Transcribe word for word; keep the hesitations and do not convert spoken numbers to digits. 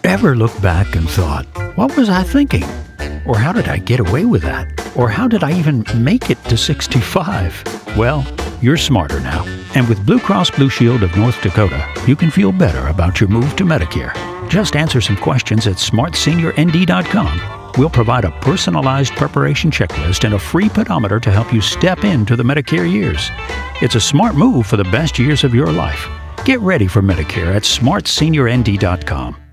Ever looked back and thought, what was I thinking? Or how did I get away with that? Or how did I even make it to sixty-five? Well, you're smarter now. And with Blue Cross Blue Shield of North Dakota, you can feel better about your move to Medicare. Just answer some questions at smart senior n d dot com. We'll provide a personalized preparation checklist and a free pedometer to help you step into the Medicare years. It's a smart move for the best years of your life. Get ready for Medicare at smart senior n d dot com.